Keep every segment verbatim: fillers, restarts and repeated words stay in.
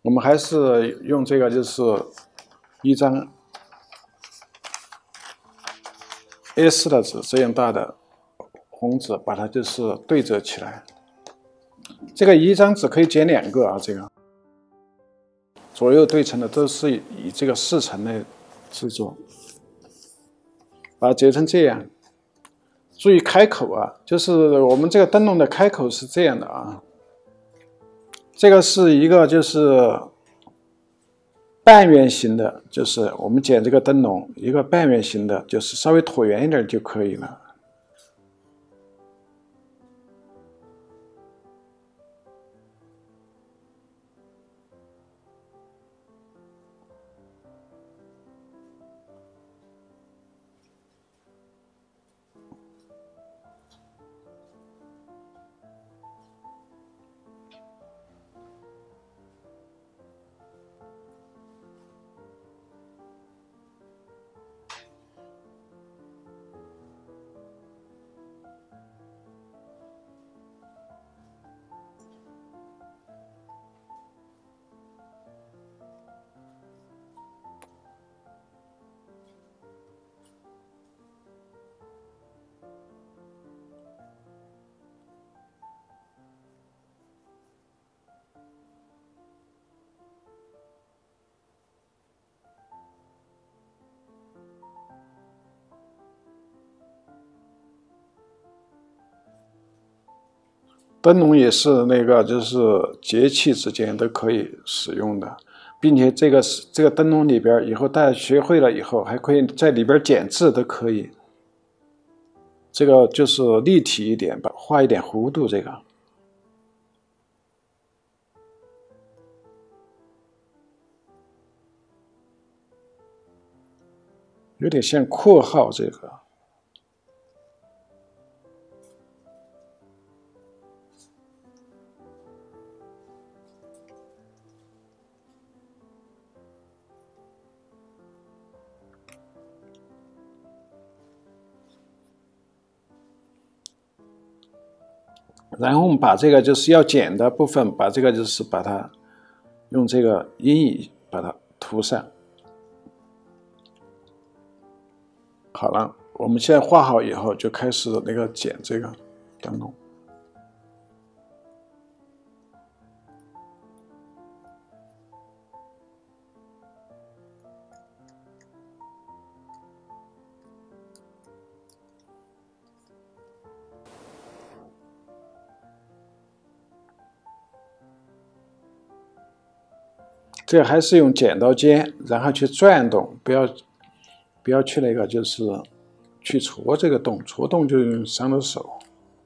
我们还是用这个，就是一张 A 四 的纸，这样大的红纸，把它就是对折起来。这个一张纸可以剪两个啊，这个左右对称的都是以这个四层来制作，把它折成这样。注意开口啊，就是我们这个灯笼的开口是这样的啊。这个是一个就是半圆形的，就是我们剪这个灯笼，一个半圆形的，就是稍微椭圆一点就可以了。灯笼也是那个，就是节气之间都可以使用的，并且这个这个灯笼里边，以后大家学会了以后，还可以在里边剪字都可以。这个就是立体一点吧，画一点弧度，这个有点像括号这个。然后我们把这个就是要剪的部分，把这个就是把它用这个阴影把它涂上。好了，我们现在画好以后，就开始那个剪这个灯笼。这还是用剪刀尖，然后去转动，不要不要去那个就是去戳这个洞，戳洞就伤了手。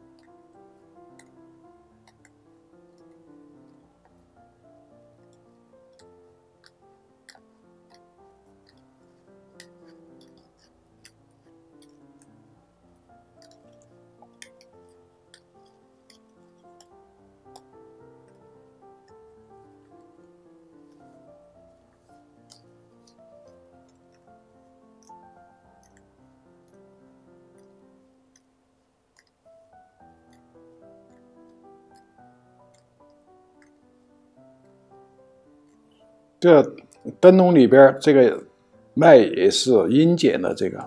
这灯笼里边这个麦也是阴剪的，这个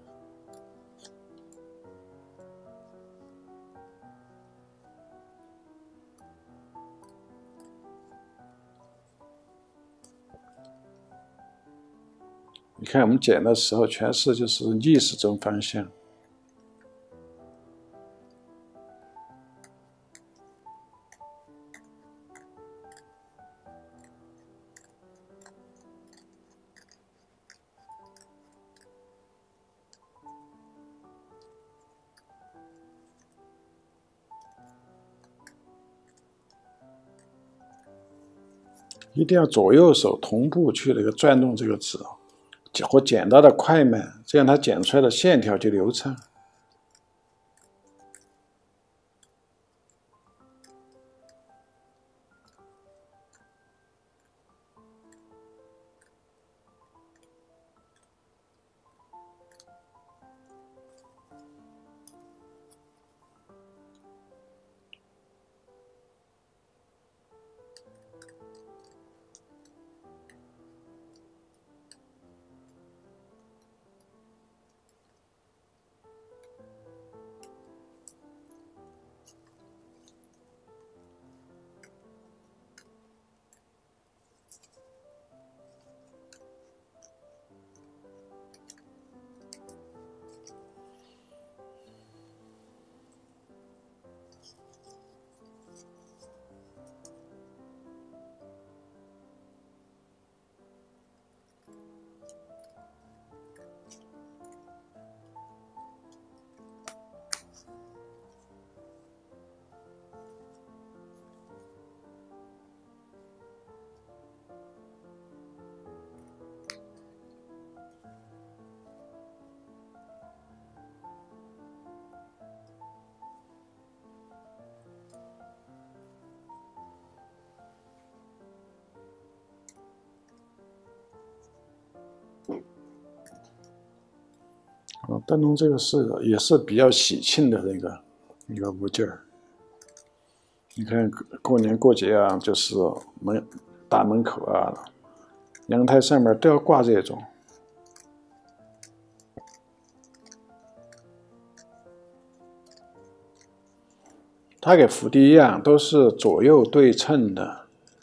你看我们剪的时候全是就是逆时针方向。一定要左右手同步去那个转动这个纸，和剪刀的快慢，这样它剪出来的线条就流畅。 灯笼这个是也是比较喜庆的那个一个物件儿。你看过年过节啊，就是门大门口啊、阳台上面都要挂这种。它跟蝴蝶一样，都是左右对称的。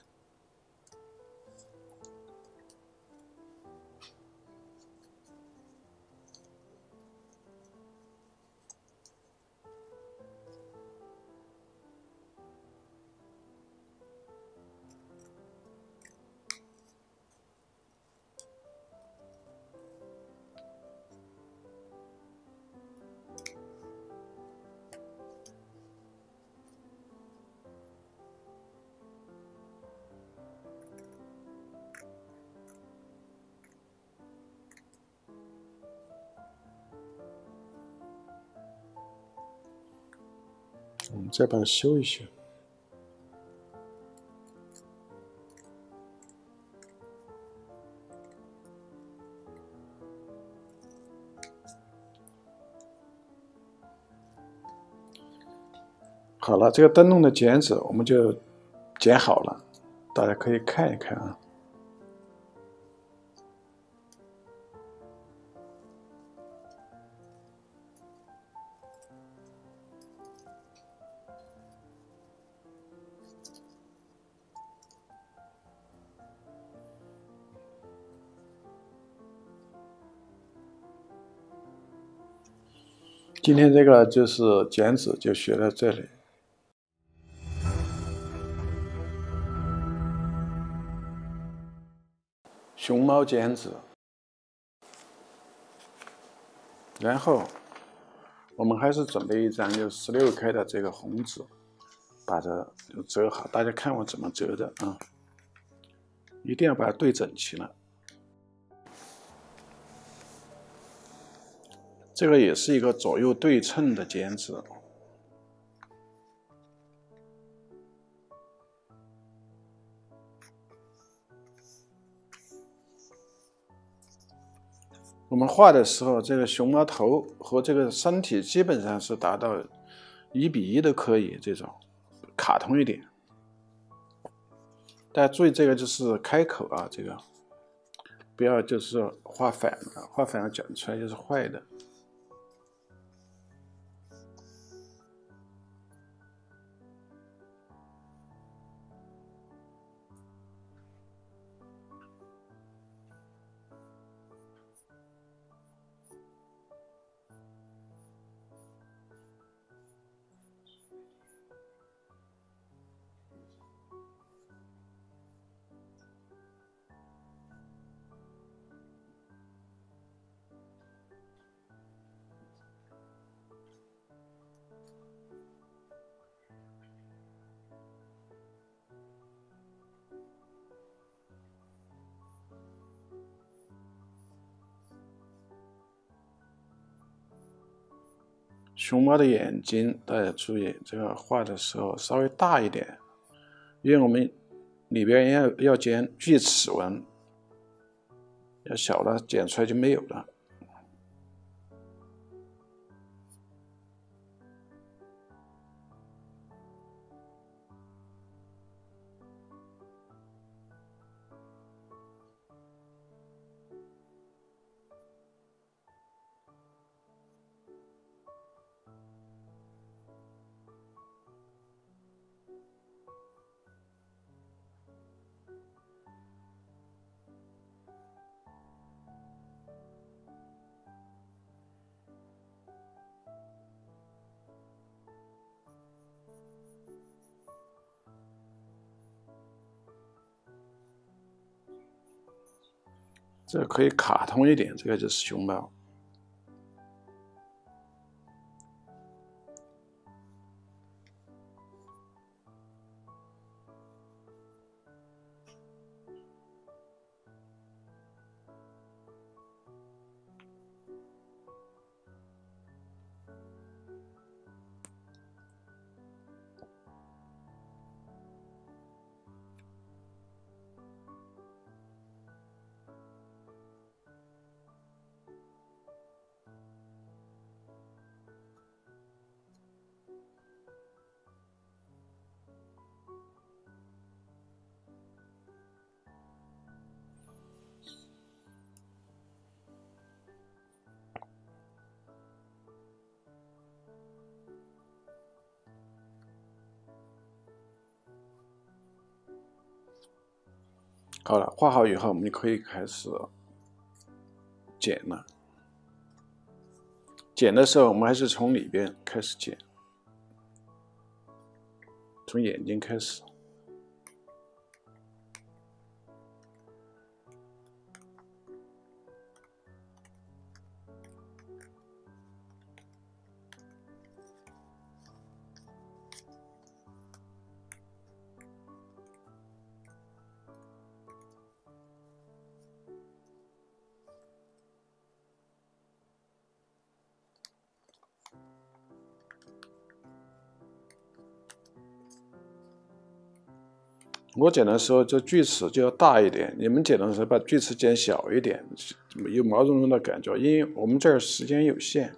我们再把它修一修。好了，这个灯笼的剪纸我们就剪好了，大家可以看一看啊。今天这个就是剪纸，就学到这里。熊猫剪纸，然后我们还是准备一张就十六开的这个红纸，把这折好。大家看我怎么折的啊，一定要把它对整齐了。这个也是一个左右对称的剪纸。我们画的时候，这个熊猫头和这个身体基本上是达到一比一都可以，这种卡通一点。大家注意，这个就是开口啊，这个不要就是画反了，画反了剪出来就是坏的。熊猫的眼睛，大家注意，这个画的时候稍微大一点，因为我们里边要要剪锯齿纹，要小了剪出来就没有了。这个可以卡通一点，这个就是熊猫。 好了，画好以后，我们就可以开始剪了。剪的时候，我们还是从里边开始剪，从眼睛开始。我剪的时候，这锯齿就要大一点，你们剪的时候把锯齿剪小一点，有毛茸茸的感觉，因为我们这儿时间有限。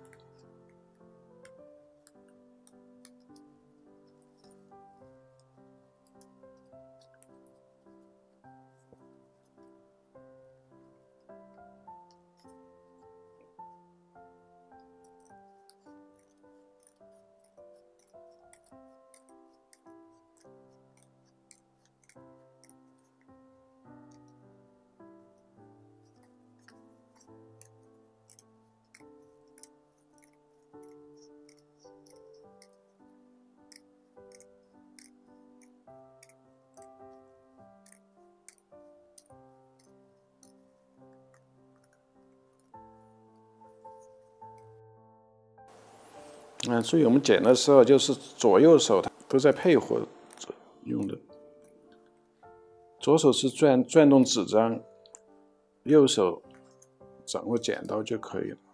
嗯，所以我们剪的时候，就是左右手都在配合用的。左手是转转动纸张，右手掌握剪刀就可以了。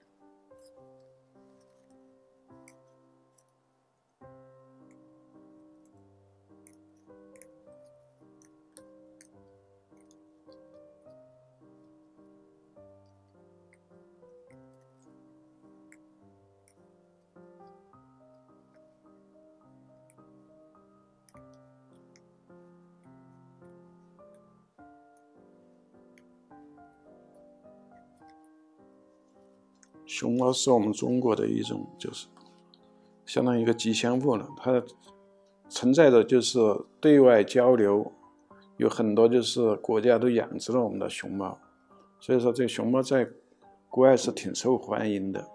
熊猫是我们中国的一种，就是相当于一个吉祥物了。它存在的就是对外交流，有很多就是国家都养殖了我们的熊猫，所以说这个熊猫在国外是挺受欢迎的。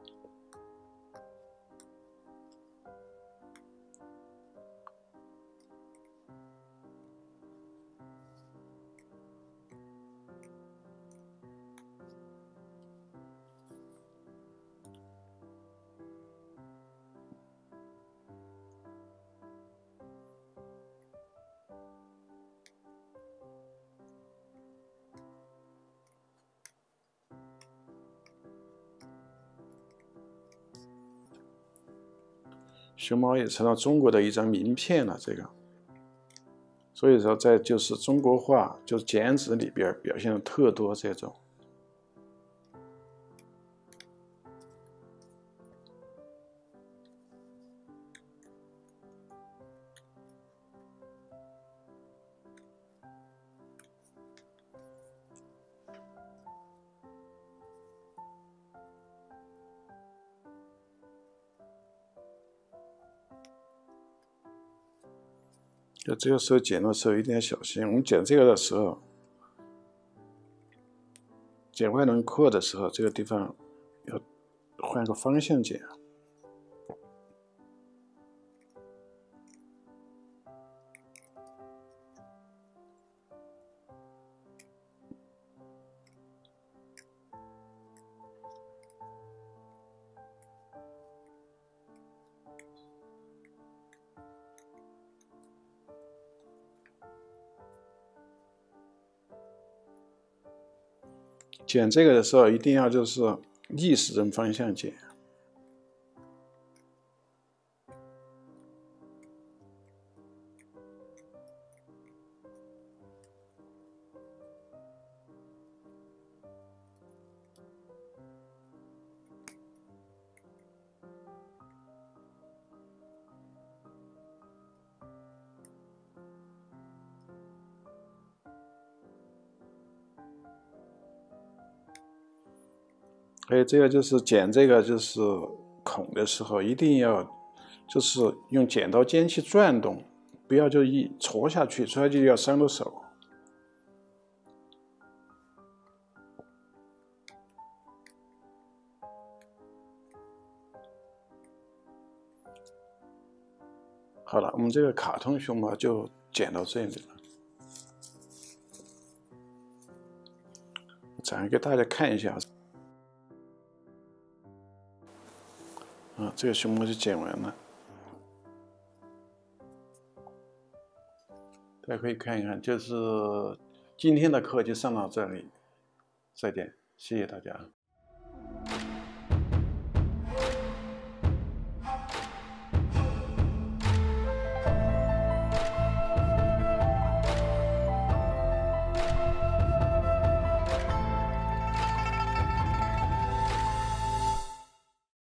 熊猫也成了中国的一张名片了，这个，所以说在就是中国画，就是剪纸里边表现的特多这种。就这个时候剪的时候一定要小心。我们剪这个的时候，剪外轮廓的时候，这个地方要换个方向剪。剪这个的时候，一定要就是逆时针方向剪。还有这个就是剪这个就是孔的时候，一定要就是用剪刀尖去转动，不要就一戳下去，戳下去要伤到手。 好了，我们这个卡通熊猫就剪到这里了。展开给大家看一下。啊，这个熊猫就剪完了。大家可以看一看，就是今天的课就上到这里，再见，谢谢大家。